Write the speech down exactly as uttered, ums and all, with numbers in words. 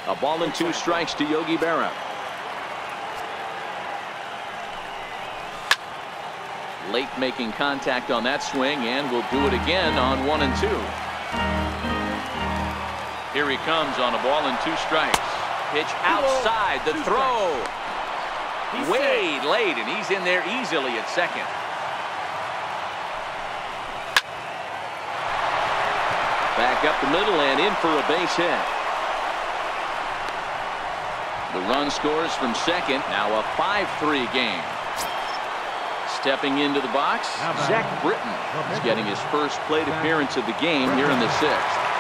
A ball and two strikes to Yogi Berra. Late making contact on that swing, and will do it again on one and two. Here he comes on a ball and two strikes. Pitch outside, the throw. Way late, and he's in there easily at second. Back up the middle and in for a base hit. The run scores from second. Now a five three game. Stepping into the box, Zach Britton is getting his first plate appearance of the game here in the sixth.